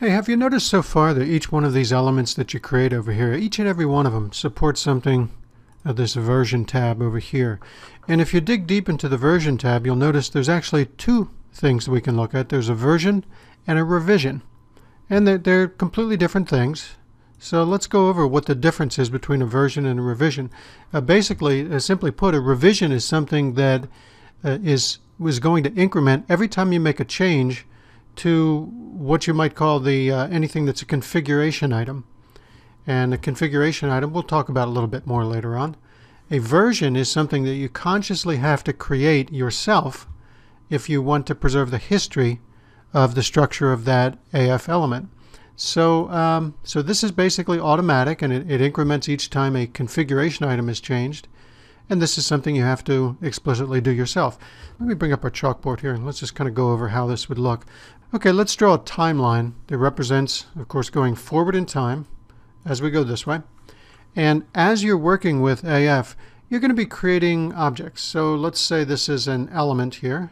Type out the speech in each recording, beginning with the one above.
Hey, have you noticed so far that each one of these elements that you create over here, each and every one of them supports something of this version tab over here? And if you dig deep into the version tab, you'll notice there's actually two things we can look at. There's a version and a revision. And they're completely different things. So let's go over what the difference is between a version and a revision. Basically, simply put, a revision is something that is going to increment every time you make a change to what you might call the anything that's a configuration item. And a configuration item we'll talk about a little bit more later on. A version is something that you consciously have to create yourself if you want to preserve the history of the structure of that AF element. So this is basically automatic, and it increments each time a configuration item is changed. And this is something you have to explicitly do yourself. Let me bring up our chalkboard here and let's just kind of go over how this would look. Okay, let's draw a timeline that represents, of course, going forward in time as we go this way. And as you're working with AF, you're going to be creating objects. So let's say this is an element here.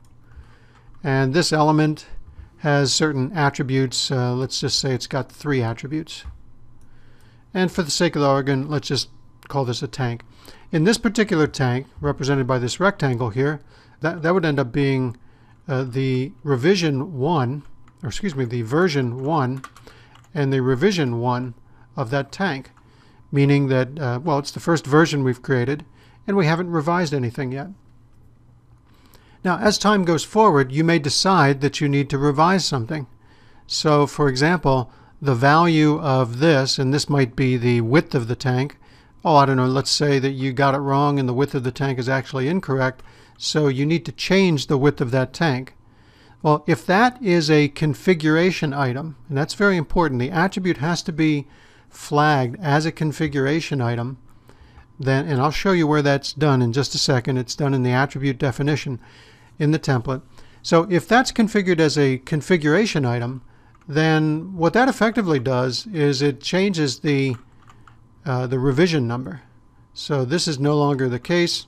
And this element has certain attributes. Let's just say it's got 3 attributes. And for the sake of the argument, let's just call this a tank. In this particular tank, represented by this rectangle here, that would end up being the revision 1, or excuse me, the version 1 and the revision 1 of that tank. Meaning that, well, it's the first version we've created, and we haven't revised anything yet. Now, as time goes forward, you may decide that you need to revise something. So, for example, the value of this, and this might be the width of the tank. Oh, I don't know, let's say that you got it wrong and the width of the tank is actually incorrect, so you need to change the width of that tank. Well, if that is a configuration item, and that's very important, the attribute has to be flagged as a configuration item, then, and I'll show you where that's done in just a second. It's done in the attribute definition in the template. So if that's configured as a configuration item, then what that effectively does is it changes the revision number. So this is no longer the case,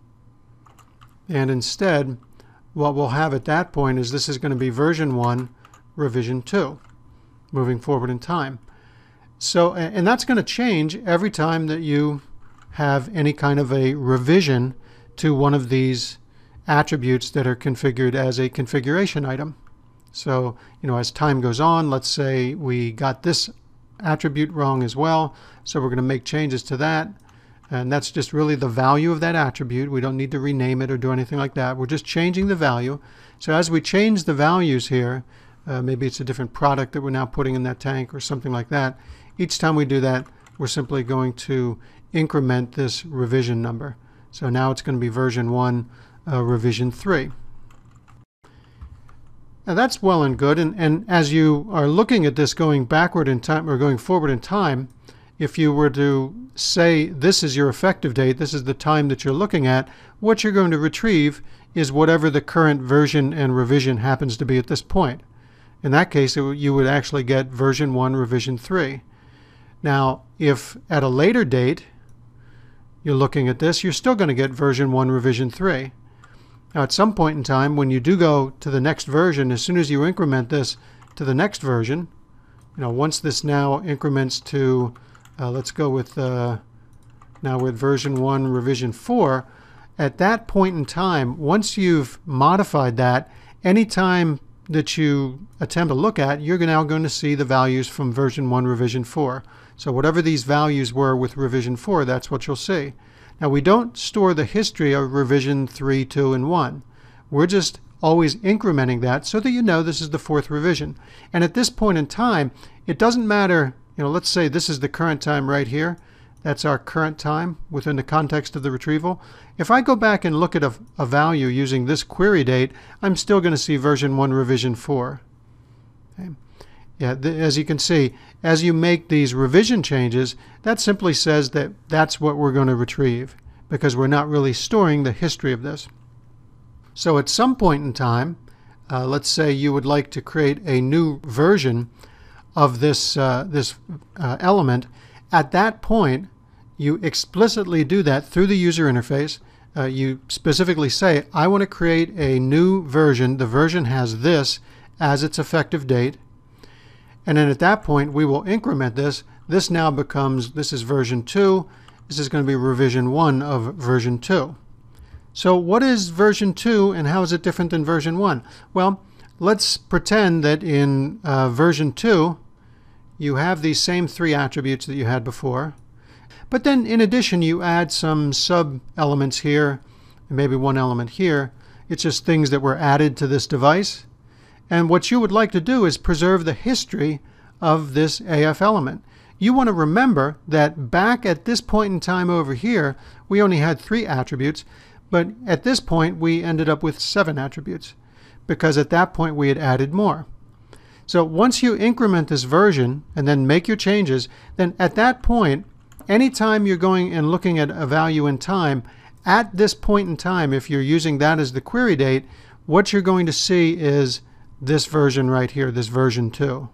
and instead what we'll have at that point is this is going to be version 1 revision 2 moving forward in time. So, and that's going to change every time that you have any kind of a revision to one of these attributes that are configured as a configuration item. So, you know, as time goes on, let's say we got this attribute wrong as well, so we're going to make changes to that, and that's just really the value of that attribute. We don't need to rename it or do anything like that. We're just changing the value. So as we change the values here, maybe it's a different product that we're now putting in that tank or something like that. Each time we do that, we're simply going to increment this revision number. So now it's going to be version 1 revision 3. Now that's well and good, and as you are looking at this going backward in time or going forward in time, if you were to say this is your effective date, this is the time that you're looking at, what you're going to retrieve is whatever the current version and revision happens to be at this point. In that case, you would actually get version 1 revision 3. Now, if at a later date you're looking at this, you're still going to get version 1 revision 3. Now, at some point in time, when you do go to the next version, as soon as you increment this to the next version, you know, once this now increments to, let's go with, now with version 1 revision 4, at that point in time, once you've modified that, any time that you attempt to look at, you're now going to see the values from version 1 revision 4. So whatever these values were with revision 4, that's what you'll see. Now, we don't store the history of revision 3, 2, and 1. We're just always incrementing that so that you know this is the 4th revision. And at this point in time, it doesn't matter, you know, let's say this is the current time right here. That's our current time within the context of the retrieval. If I go back and look at a value using this query date, I'm still going to see version 1 revision 4. Okay. Yeah, as you can see, as you make these revision changes, that simply says that that's what we're going to retrieve, because we're not really storing the history of this. So at some point in time, let's say you would like to create a new version of this element. At that point, you explicitly do that through the user interface. You specifically say, I want to create a new version. The version has this as its effective date. And then at that point, we will increment this. This now becomes, this is version 2. This is going to be revision 1 of version 2. So what is version 2 and how is it different than version 1? Well, let's pretend that in version 2, you have these same 3 attributes that you had before. But then in addition, you add some sub-elements here, and maybe one element here. It's just things that were added to this device. And what you would like to do is preserve the history of this AF element. You want to remember that back at this point in time over here, we only had 3 attributes, but at this point we ended up with 7 attributes, because at that point we had added more. So once you increment this version and then make your changes, then at that point, anytime you're going and looking at a value in time, at this point in time, if you're using that as the query date, what you're going to see is this version right here, this version 2.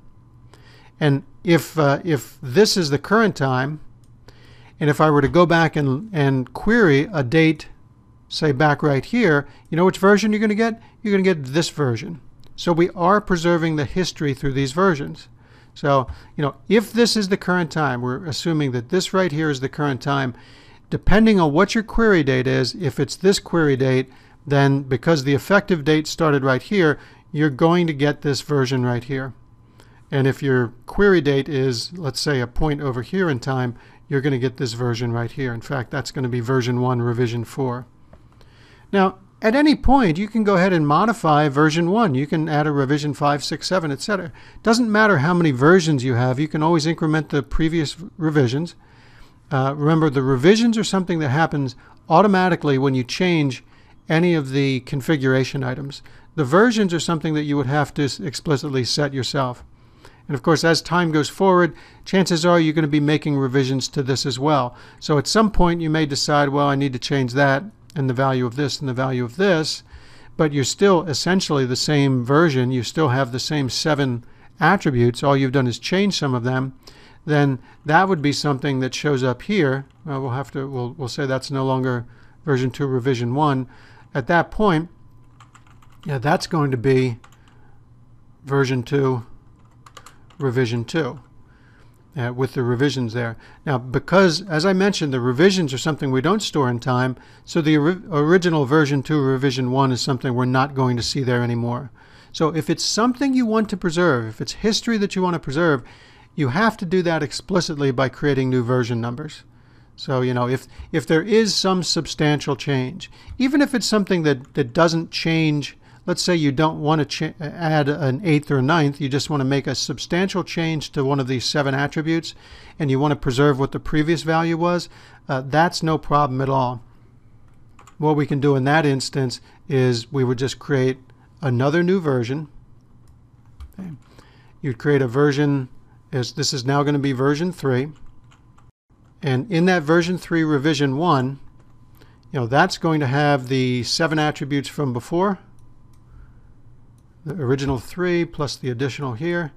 And if this is the current time, and if I were to go back and query a date, say back right here, you know which version you're going to get? You're going to get this version. So we are preserving the history through these versions. So, you know, if this is the current time, we're assuming that this right here is the current time. Depending on what your query date is, if it's this query date, then because the effective date started right here, you're going to get this version right here. And if your query date is, let's say, a point over here in time, you're going to get this version right here. In fact, that's going to be version 1, revision 4. Now, at any point, you can go ahead and modify version 1. You can add a revision 5, 6, 7, etc. Doesn't matter how many versions you have. You can always increment the previous revisions. Remember, the revisions are something that happens automatically when you change any of the configuration items. The versions are something that you would have to explicitly set yourself. And of course, as time goes forward, chances are you're going to be making revisions to this as well. So at some point you may decide, well, I need to change that and the value of this and the value of this, but you're still essentially the same version. You still have the same 7 attributes. All you've done is change some of them. Then that would be something that shows up here. We'll say that's no longer version 2 revision 1. At that point, yeah, that's going to be version 2 revision 2 with the revisions there. Now, because, as I mentioned, the revisions are something we don't store in time, so the original version 2 revision 1 is something we're not going to see there anymore. So if it's something you want to preserve, if it's history that you want to preserve, you have to do that explicitly by creating new version numbers. So, you know, if there is some substantial change, even if it's something that doesn't change. Let's say you don't want to add an 8th or a 9th, you just want to make a substantial change to one of these 7 attributes, and you want to preserve what the previous value was, that's no problem at all. What we can do in that instance is we would just create another new version. Okay. You'd create a version, this is now going to be version 3, and in that version 3 revision 1, you know, that's going to have the 7 attributes from before, the original 3 plus the additional here,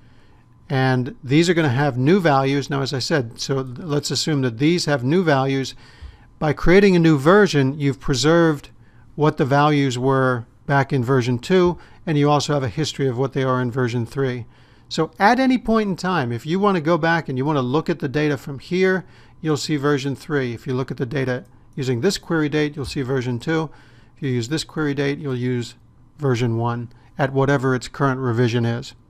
and these are going to have new values. Now, as I said, so let's assume that these have new values. By creating a new version, you've preserved what the values were back in version 2, and you also have a history of what they are in version 3. So at any point in time, if you want to go back and you want to look at the data from here, you'll see version 3. If you look at the data using this query date, you'll see version 2. If you use this query date, you'll use version 1 at whatever its current revision is.